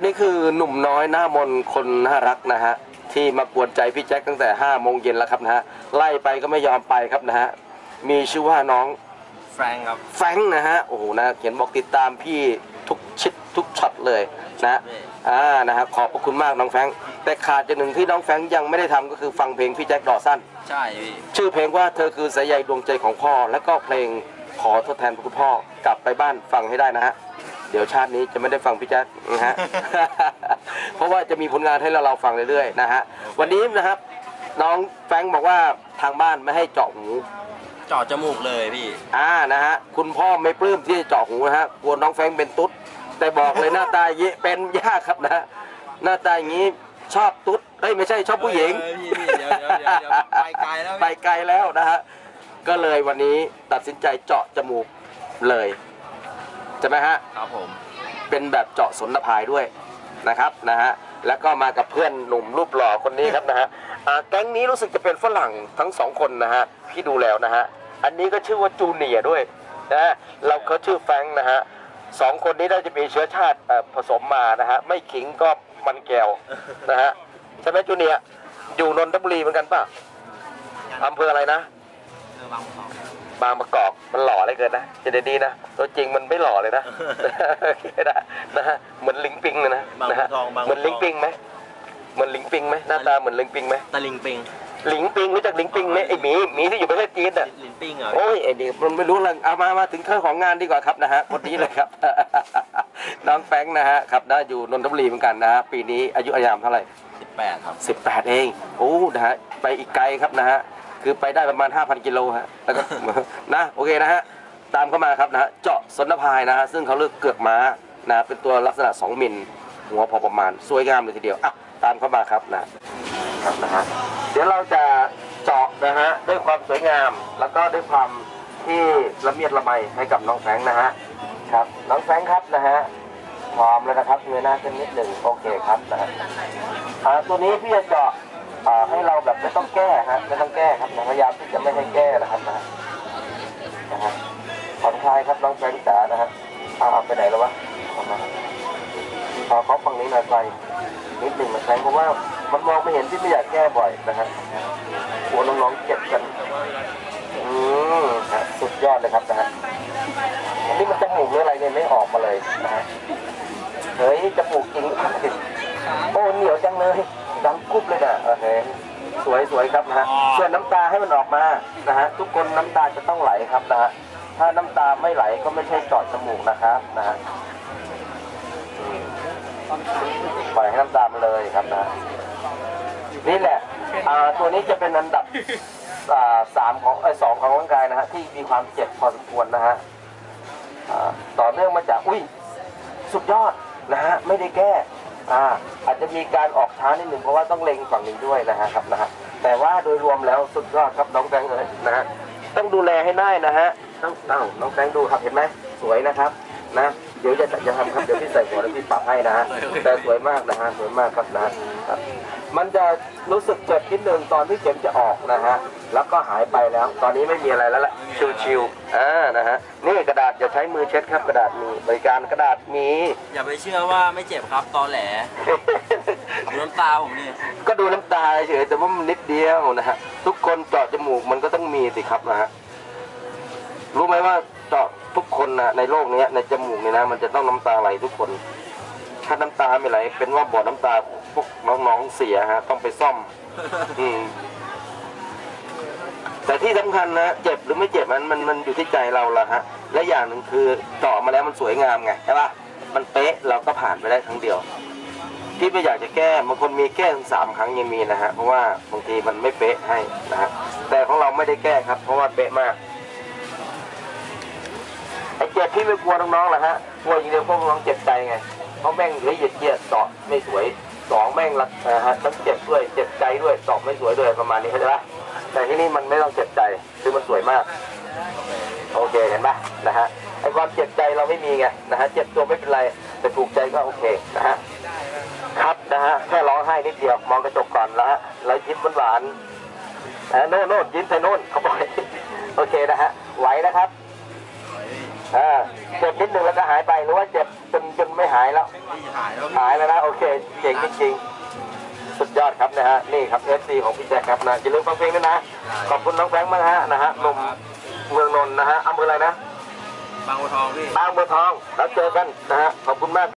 นี่คือหนุ่มน้อยหน้ามนคนน่ารักนะฮะที่มากวนใจพี่แจ็คตั้งแต่5 โมงเย็นแล้วครับนะฮะไล่ไปก็ไม่ยอมไปครับนะฮะมีชื่อว่าน้องแฟรงค์ครับแฟรงค์นะฮะโอ้โหนะเขียนบอกติดตามพี่ทุกชิดทุกช็อตเลยนะนะฮะขอบพระคุณมากน้องแฟรงค์แต่ขาดอย่างหนึ่งที่น้องแฟรงค์ยังไม่ได้ทำก็คือฟังเพลงพี่แจ็คดอสั้นใช่พี่ชื่อเพลงว่าเธอคือสายใยดวงใจของพ่อและก็เพลงขอทดแทนคุณพ่อกลับไปบ้านฟังให้ได้นะฮะเดี๋ยวชาตินี้จะไม่ได้ฟังพี่แจ๊คนะฮะ เพราะว่าจะมีผลงานให้เราฟังเรื่อยๆนะฮะวันนี้นะครับน้องแฟรงค์บอกว่าทางบ้านไม่ให้เจาะหูเจาะจมูกเลยพี่นะฮะคุณพ่อไม่ปลื้มที่จะเจาะหูนะฮะกลัวน้องแฟรงค์เป็นตุ๊ดแต่บอกเลยหน้าตาเยเป็นยากครับนะหน้าตาอย่างนี้ชอบตุ๊ดไม่ใช่ชอบผู้หญิงเดี๋ยวไปไกลแล้วไปไกลแล้วนะฮะก็เลยวันนี้ตัดสินใจเจาะจมูกเลยใช่ไหมฮะครับผมเป็นแบบเจาะสนภายด้วยนะครับนะฮะแล้วก็มากับเพื่อนหนุ่มรูปหล่อคนนี้ครับนะฮะแก๊งนี้รู้สึกจะเป็นฝรั่งทั้ง2 คนนะฮะพี่ดูแล้วนะฮะอันนี้ก็ชื่อว่าจูเนียร์ด้วยนะเราเขาชื่อแฟรงค์นะฮะ2 คนนี้น่าจะมีเชื้อชาติผสมมานะฮะไม่ขิงก็มันแก้วนะฮะใช่ไหมจูเนียร์อยู่นนทบุรีเหมือนกันป่ะอำเภออะไรนะบางประกอบมันหล่อเลยเกินนะจะได้ดีนะตัวจริงมันไม่หล่อเลยนะนะฮะเหมือนลิงปิงเลยนะฮะเหมือนลิงปิงไหมเหมือนลิงปิงไหมหน้าตาเหมือนลิงปิงไหมตะลิงปิงลิงปิงรู้จักลิงปิงไหมไอหมีที่อยู่ประเทศจีนอ่ะลิงปิงเหรอโอ้ยไอนี่มันไม่รู้เลยเอามาถึงเครื่องของงานดีกว่าครับนะฮะคนนี้เลยครับน้องแฟรงค์นะฮะครับนะอยู่นนทบุรีเหมือนกันนะฮะปีนี้อายุอายามเท่าไหร่ 18ครับ 18เองโอ้นะฮะไปอีกไกลครับนะฮะคือไปได้ประมาณ 5,000 กิโลฮะแล้วก็นะโอเคนะฮะตามเข้ามาครับนะฮะเจาะสนภายนะฮะซึ่งเขาเลือกเกือกม้านะเป็นตัวลักษณะ2 มิลหัวพอประมาณสวยงามเลยทีเดียวอ่ะตามเข้ามาครับนะครับนะฮะเดี๋ยวเราจะเจาะนะฮะด้วยความสวยงามแล้วก็ด้วยความที่ละเมียดละไมให้กับน้องแฟรงค์นะฮะครับน้องแฟรงค์ครับนะฮะพร้อมแล้วนะครับเงยหน้าขึ้นนิดหนึ่งโอเคครับนะฮะตัวนี้พี่จะเจาะให้เราแบบไม่ต้องแก้ฮะไม่ต้องแก้ครับพยายามที่จะไม่ให้แก้นะครับนะฮะผ่อนคลายครับน้องแฟรงค์จ๋านะฮะไปไหนแล้ววะเขาฝั่งนี้หน่อยไปนิดหนึ่งนะแฟรงค์เพราะว่ามันมองไม่เห็นที่ไม่อยากแก้บ่อยนะฮะกลัวน้องๆเจ็บกันสุดยอดเลยครับนะฮะอันนี้มันจมูกหรืออะไรเนี่ยไม่ออกมาเลยนะฮะเฮ้ยจมูกจริงโอ้เหนียวจังเลยดังกุ๊บเลยนะโอเคสวยครับนะฮะส่วนน้ำตาให้มันออกมานะฮะทุกคนน้ำตาจะต้องไหลครับนะฮะถ้าน้ำตาไม่ไหลก็ไม่ใช่เจาะจมูกนะครับนะฮะปล่อยให้น้ำตามันเลยครับนะนี่แหละตัวนี้จะเป็นอันดับ3ของ2ของร่างกายนะฮะที่มีความเจ็บพอสมควรนะฮะต่อเนื่องมาจากสุดยอดนะฮะไม่ได้แก้อาจจะมีการออกช้านิดหนึ่งเพราะว่าต้องเล็งฝั่งนี้ด้วยนะฮะครับนะฮะแต่ว่าโดยรวมแล้วสุดยอดครับน้องแฟรงค์เลยนะฮะต้องดูแลให้ได้นะฮะน้องแฟรงค์ดูครับเห็นไหมสวยนะครับนะเดี๋ยวจะทำครับเดี๋ยวพี่ใส่หัวแล้วพี่ปรับให้นะฮะแต่สวยมากนะฮะสวยมากครับนะมันจะรู้สึกเจ็บนิดนึงตอนที่เข็มจะออกนะฮะแล้วก็หายไปแล้วตอนนี้ไม่มีอะไรแล้วแหละชิวๆนะฮะนี่กระดาษอย่าใช้มือเช็ดครับกระดาษมีบริการกระดาษมีอย่าไปเชื่อว่าไม่เจ็บครับตอแหลดูน้ำตาผมนี่ก็ดูน้ำตาเฉยแต่ว่ามันนิดเดียวนะฮะทุกคนเจาะจมูกมันก็ต้องมีสิครับนะฮะรู้ไหมว่าเจาะทุกคนนะในโลกนี้ในจมูกนี่นะมันจะต้องน้ำตาไหลทุกคนถ้าน้ำตาไม่ไหลเป็นว่าบ่อน้ำตาพวกน้องๆเสียฮะต้องไปซ่อมแต่ที่สำคัญนะเจ็บหรือไม่เจ็บมันอยู่ที่ใจเราละฮะและอย่างหนึ่งคือเจาะมาแล้วมันสวยงามไงใช่ป่ะมันเป๊ะเราก็ผ่านไปได้ครั้งเดียวที่ไม่อยากจะแก้บางคนมีแก้ถึง3 ครั้งยังมีนะฮะเพราะว่าบางทีมันไม่เป๊ะให้นะฮะแต่ของเราไม่ได้แก้ครับเพราะว่าเป๊ะมากไอ้เจ็บที่ไม่กลัวน้องๆแหละฮะกลัวอย่างเดียวพวกน้องเจ็บใจไงเพราะแม่งละเอียดเจาะไม่สวย2แม่งละฮะต้องเจ็บด้วยเจ็บใจด้วยเจาะไม่สวยด้วยประมาณนี้เข้าใจปะแต่ที่นี่มันไม่ต้องเจ็บใจคือมันสวยมากโอเคเห็นปะนะฮะไอ้ความเจ็บใจเราไม่มีไงนะฮะเจ็บตัวไม่เป็นไรแต่ถูกใจก็โอเคนะฮะครับนะฮะแค่ร้องไห้นิดเดียวมองกระจกก่อนแล้วฮะแล้วยิ้มหวานโน่นยิ้มใส่โน่นเขาบอกโอเคนะฮะไหวนะครับเจ็บนิดนึงแล้วก็หายไปหรือว่าเจ็บจนไม่หายแล้วนี่หายแล้วหายแล้วนะโอเคเก่งจริงๆสุดยอดครับนะฮะนี่ครับ FC ของพี่แจ็คครับนะอย่าลืมฟังเพลงด้วยนะขอบคุณน้องแฟรงค์มากฮะนะฮะหนุ่มเมืองนนท์นะฮะอำเภออะไรนะบางบัวทองพี่บางบัวทองแล้วเจอกันนะฮะขอบคุณมาก